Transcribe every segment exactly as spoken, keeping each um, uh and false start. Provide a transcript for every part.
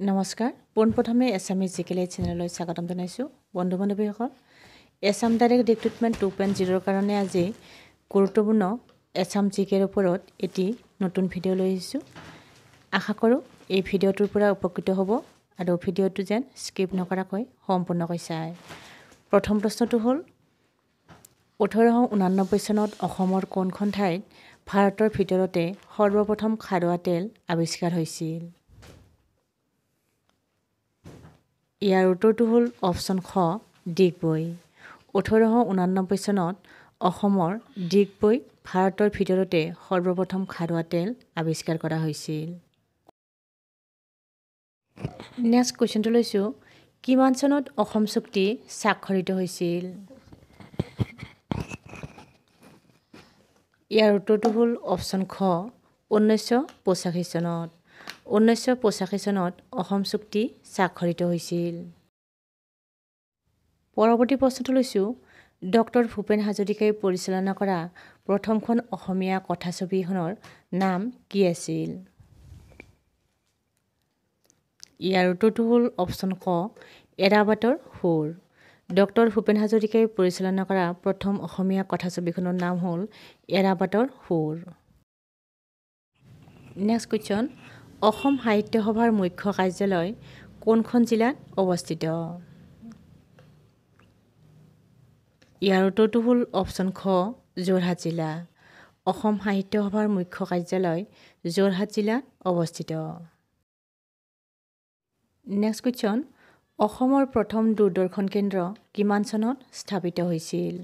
নমস্কাৰ পোনপ্ৰথমে এছামিজ জিকে চেনেললৈ স্বাগতম জনাইছো বন্ধু বান্ধৱীসকল Assam direct recruitment two point zero' ৰ কাৰণে আজি গুৰুত্বপূৰ্ণ এছাম জিকেৰ ওপৰত এটি নতুন ভিডিঅ' লৈ আহিছো আশা কৰোঁ এই ভিডিঅ'টোৰ পৰা উপকৃত হ'ব আৰু ভিডিঅ'টো যেন স্কিপ নকৰাকৈ সম্পূৰ্ণকৈ চাই প্ৰথম প্ৰশ্নটো হ'ল ওঠৰশ ঊনানব্বৈ চনত অসমৰ কোনখন ঠাইত ভাৰতৰ ভিতৰতে সৰ্বপ্ৰথম খাৰুৱা তেল আৱিষ্কাৰ হৈছিল ইয়াৰ উত্তৰটো হ'ল অপশ্যন খ ডিগবৈ ওঠৰশ ঊনানব্বৈ চনত অসমৰ ডিগবৈ ভাৰতৰ ভিতৰতে সৰ্বপ্ৰথম খাৰুৱা তেল আৱিষ্কাৰ কৰা হৈছিল নেক্সট কুৱেশ্যনটো লৈছোঁ কিমান চনত অসম চুক্তি স্বাক্ষৰিত হৈছিল ইয়াৰ উত্তৰটো হ'ল অপশ্যন খ ঊনৈছশ পঁচাশী চনত ঊনৈছশ পঁচাশী চনত অসম চুক্তি স্বাক্ষৰিত হৈছিল পৰৱৰ্তী প্ৰশ্নটো লৈছোঁ ডক্টৰ ভূপেন হাজৰিকাই পৰিচালনা কৰা প্ৰথমখন অসমীয়া কথাছবিখনৰ নাম কি আছিল ইয়াৰ উত্তৰটো হ'ল অপশ্যন ক এৰাবাটৰ সুৰ ডক্টৰ ভূপেন হাজৰিকাই পৰিচালনা কৰা প্ৰথম অসমীয়া কথাছবিখনৰ নাম হ'ল এৰাবাটৰ সুৰ নেক্সট কুৱেশ্যন অসম সাহিত্য সভাৰ মুখ্য কাৰ্যালয় কোনখন জিলাত অৱস্থিত ইয়াৰ উত্তৰটো হ'ল অপশ্যন খ যোৰহাট জিলা অসম সাহিত্য সভাৰ মুখ্য কাৰ্যালয় যোৰহাট জিলাত অৱস্থিত নেক্সট কুৱেশ্যন অসমৰ প্ৰথম দূৰদৰ্শন কেন্দ্ৰ কিমান চনত স্থাপিত হৈছিল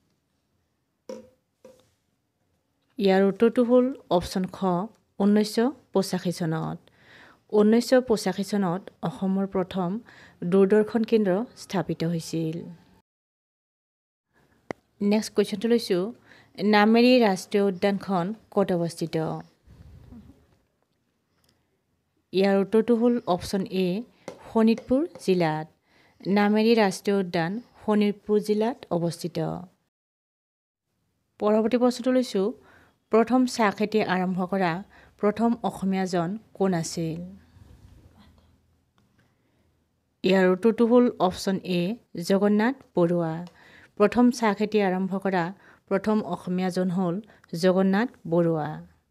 ইয়াৰ উত্তৰটো হ'ল অপশ্যন খ ঊনৈছশ পঁচাশী চনত ঊনৈছশ পঁচাশী চনত অসমৰ প্ৰথম দূৰদৰ্শন কেন্দ্ৰ স্থাপিত হৈছিল নেক্সট কুৱেশ্যনটো লৈছোঁ নামেৰি ৰাষ্ট্ৰীয় উদ্যানখন ক'ত অৱস্থিত ইয়াৰ উত্তৰটো হ'ল অপশ্যন এ শোণিতপুৰ জিলাত নামেৰি ৰাষ্ট্ৰীয় উদ্যান শোণিতপুৰ জিলাত অৱস্থিত পৰৱৰ্তী প্ৰশ্নটো লৈছোঁ প্ৰথম চাহ খেতি আৰম্ভ কৰা প্ৰথম অসমীয়াজন কোন আছিল ইয়াৰ উত্তৰটো হ'ল অপশ্যন এ জগন্নাথ বৰুৱা প্ৰথম চাহ খেতি আৰম্ভ কৰা প্ৰথম অসমীয়াজন হ'ল জগন্নাথ বৰুৱা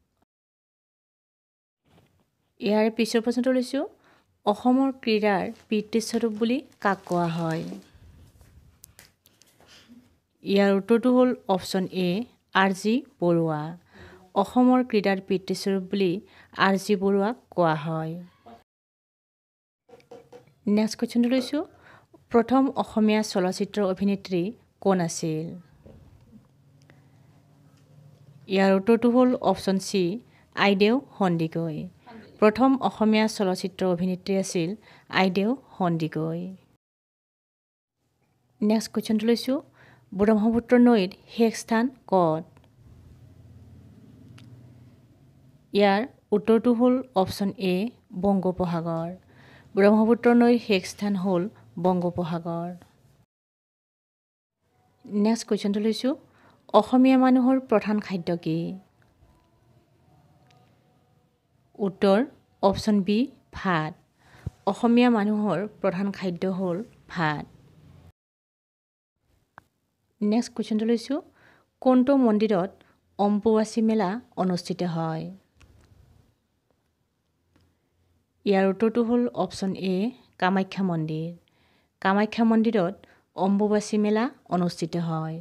ইয়াৰ পিছৰ প্ৰশ্নটো লৈছোঁ অসমৰ ক্ৰীড়াৰ পিতৃস্বৰূপ বুলি কাক কোৱা হয় ইয়াৰ উত্তৰটো হ'ল option A R G Barua অসমৰ ক্ৰীড়াৰ পিতৃস্বৰূপ বুলি আৰ জি বৰুৱাক কোৱা হয় নেক্সট কুৱেশ্যনটো লৈছোঁ প্ৰথম অসমীয়া চলচ্চিত্ৰ অভিনেত্ৰী কোন আছিল ইয়াৰ উত্তৰটো হ'ল অপশ্যন চি আইদেউ সন্দিকৈ প্ৰথম অসমীয়া চলচ্চিত্ৰ অভিনেত্ৰী আছিল আইদেউ সন্দিকৈ নেক্সট কুৱেশ্যনটো লৈছোঁ ব্ৰহ্মপুত্ৰ নৈৰ শেষ স্থান ক'ত ইয়াৰ উত্তৰটো হ'ল অপশ্যন এ বংগোপসাগৰ ব্ৰহ্মপুত্ৰ নৈৰ শেষ স্থান হ'ল বংগোপসাগৰ নেক্সট কুৱেশ্যনটো লৈছোঁ অসমীয়া মানুহৰ প্ৰধান খাদ্য কি উত্তৰ অপশ্যন বি ভাত অসমীয়া মানুহৰ প্ৰধান খাদ্য হ'ল ভাত নেক্সট কুৱেশ্যনটো লৈছোঁ কোনটো মন্দিৰত অম্বুবাচী মেলা অনুষ্ঠিত হয় ইয়াৰ উত্তৰটো হ'ল অপশ্যন এ কামাখ্যা মন্দিৰ কামাখ্যা মন্দিৰত অম্বুবাচী মেলা অনুষ্ঠিত হয়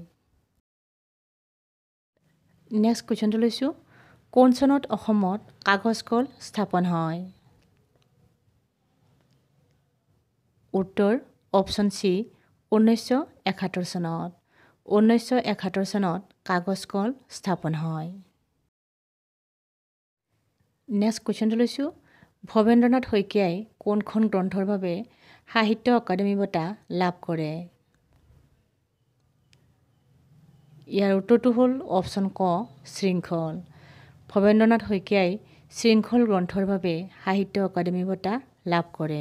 নেক্সট কুৱেশ্যনটো লৈছোঁ কোন চনত অসমত কাগজ কল স্থাপন হয় উত্তৰ অপশ্যন চি ঊনৈছশ একাত্তৰ চনত ঊনৈছশ একাত্তৰ চনত কাগজ কল স্থাপন হয় নেক্সট কুৱেশ্যনটো লৈছোঁ ভৱেন্দ্ৰনাথ শইকীয়াই কোনখন গ্ৰন্থৰ বাবে সাহিত্য অকাডেমী বঁটা লাভ কৰে ইয়াৰ উত্তৰটো হ'ল অপশ্যন ক শৃংখল ভৱেন্দ্ৰনাথ শইকীয়াই শৃংখল গ্ৰন্থৰ বাবে সাহিত্য অকাডেমী বঁটা লাভ কৰে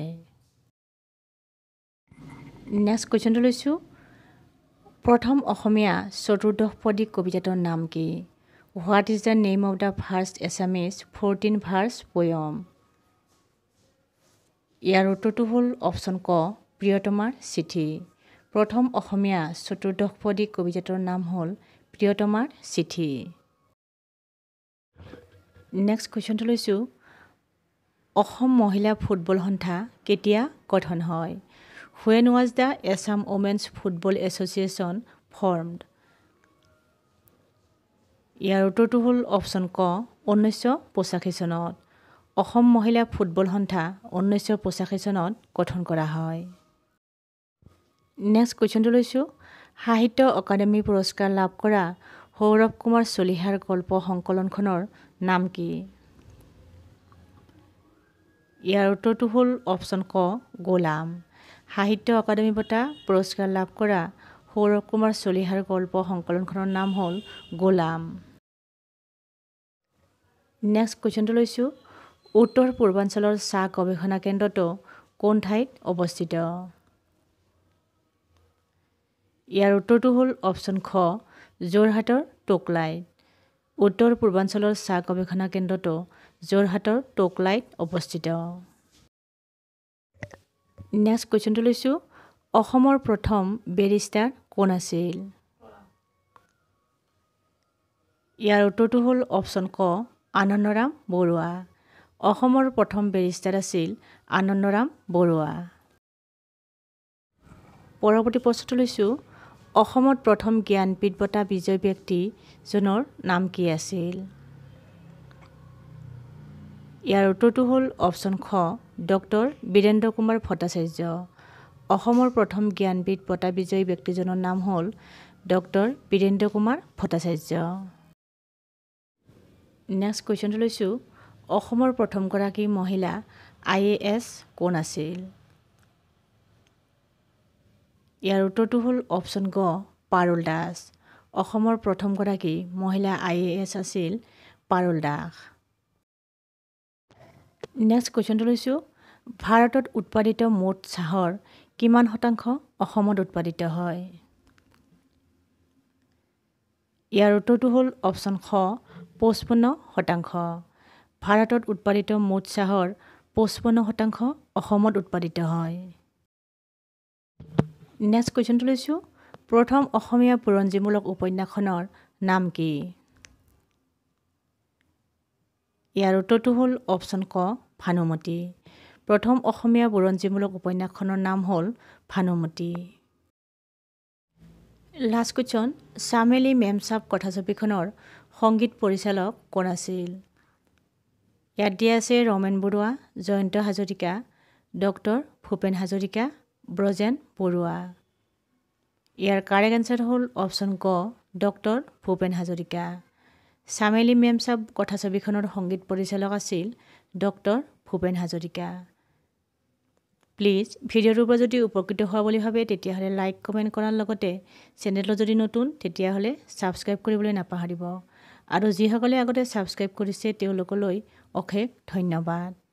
নেক্সট কুৱেশ্যনটো লৈছোঁ প্ৰথম অসমীয়া চতুৰ্দশপদী কবিতাটোৰ নাম কি what is the name of the first Assamese fourteen verse poem ইয়াৰ উত্তৰটো হ'ল অপশ্যন ক প্ৰিয়তমাৰ চিঠি প্ৰথম অসমীয়া চতুৰ্দশপদী কবিতাটোৰ নাম হ'ল প্ৰিয়তমাৰ চিঠি নেক্সট কুৱেশ্যনটো লৈছোঁ অসম মহিলা ফুটবল সন্থা কেতিয়া গঠন হয় When was the Assam Women's Football Association formed? ইয়াৰ উত্তৰটো হ'ল অপশ্যন ক ঊনৈছশ পঁচাশী চনত অসম মহিলা ফুটবল সন্থা ঊনৈছশ পঁচাশী চনত গঠন কৰা হয় নেক্সট কুৱেশ্যনটো লৈছোঁ সাহিত্য অকাডেমী পুৰস্কাৰ লাভ কৰা সৌৰভ কুমাৰ চলিহাৰ গল্প সংকলনখনৰ নাম কি ইয়াৰ উত্তৰটো হ'ল অপশ্যন ক গোলাম সাহিত্য অকাডেমী বঁটা পুৰস্কাৰ লাভ কৰা সৌৰভ কুমাৰ চলিহাৰ গল্প সংকলনখনৰ নাম হ'ল গোলাম নেক্সট কুৱেশ্যনটো লৈছোঁ উত্তৰ পূৰ্বাঞ্চলৰ চাহ গৱেষণা কেন্দ্ৰটো কোন ঠাইত অৱস্থিত ইয়াৰ উত্তৰটো হ'ল অপশ্যন খ যোৰহাটৰ টোকলাইত উত্তৰ পূৰ্বাঞ্চলৰ চাহ গৱেষণা কেন্দ্ৰটো যোৰহাটৰ টোকলাইত অৱস্থিত নেক্সট কুৱেশ্যনটো লৈছোঁ অসমৰ প্ৰথম বেৰিষ্টাৰ কোন আছিল ইয়াৰ উত্তৰটো হ'ল অপশ্যন ক আনন্দৰাম বৰুৱা অসমৰ প্ৰথম বেৰিষ্টাৰ আছিল আনন্দৰাম বৰুৱা পৰৱৰ্তী প্ৰশ্নটো লৈছোঁ অসমত প্ৰথম জ্ঞানপীঠ বঁটা বিজয়ী ব্যক্তিজনৰ নাম কি আছিল ইয়াৰ উত্তৰটো হ'ল অপশ্যন খ ডক্টৰ বীৰেন্দ্ৰ কুমাৰ ভট্টাচাৰ্য অসমৰ প্ৰথম জ্ঞানপীঠ বঁটা বিজয়ী ব্যক্তিজনৰ নাম হ'ল ডক্টৰ বীৰেন্দ্ৰ কুমাৰ ভট্টাচাৰ্য নেক্সট কুৱেশ্যনটো লৈছোঁ অসমৰ প্ৰথমগৰাকী মহিলা আই এ এছ কোন আছিল ইয়াৰ উত্তৰটো হ'ল অপশ্যন গ পাৰুল দাস অসমৰ প্ৰথমগৰাকী মহিলা আই এ এছ আছিল পাৰুল দাস নেক্সট কুৱেশ্যনটো লৈছোঁ ভাৰতত উৎপাদিত মুঠ চাহৰ কিমান শতাংশ অসমত উৎপাদিত হয় ইয়াৰ উত্তৰটো হ'ল অপশ্যন খ পঁচপন্ন শতাংশ ভাৰতত উৎপাদিত মুঠ চাহৰ পঁচপন্ন শতাংশ অসমত উৎপাদিত হয় নেক্সট কুৱেশ্যনটো লৈছোঁ প্ৰথম অসমীয়া বুৰঞ্জীমূলক উপন্যাসখনৰ নাম কি ইয়াৰ উত্তৰটো হ'ল অপশ্যন ক ভানুমতী প্ৰথম অসমীয়া বুৰঞ্জীমূলক উপন্যাসখনৰ নাম হ'ল ভানুমতী লাষ্ট কুৱেশ্যন চামেলি মেমচাপ কথাছবিখনৰ সংগীত পৰিচালক কোন আছিল ইয়াত দিয়া আছে ৰমেন বৰুৱা জয়ন্ত হাজৰিকা ডক্টৰ ভূপেন হাজৰিকা ব্ৰজেন বৰুৱা ইয়াৰ কাৰেক্ট এনচাৰ হ'ল অপশ্যন গ ডক্টৰ ভূপেন হাজৰিকা চামেলি মেমচাপ কথাছবিখনৰ সংগীত পৰিচালক আছিল ডক্টৰ ভূপেন হাজৰিকা প্লিজ ভিডিঅ'টোৰ পৰা যদি উপকৃত হোৱা বুলি ভাবে তেতিয়াহ'লে লাইক কমেণ্ট কৰাৰ লগতে চেনেলটো যদি নতুন তেতিয়াহ'লে ছাবস্ক্ৰাইব কৰিবলৈ নাপাহৰিব আৰু যিসকলে আগতে ছাবস্ক্ৰাইব কৰিছে তেওঁলোকলৈ অশেষ ধন্যবাদ